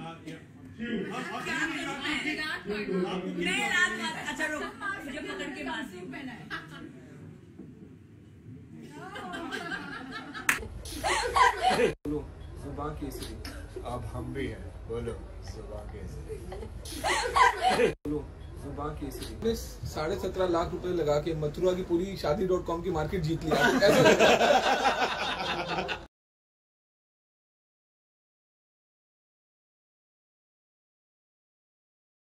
अच्छा रुक, मुझे पकड़ के बात पहना है। बोलो सुबह केसरी, अब हम भी हैं, बोलो सुबह केसरी। बोलो सुबह केसरी। 17.5 लाख रुपए लगा के मथुरा की पूरी शादी.com की मार्केट जीत लिया।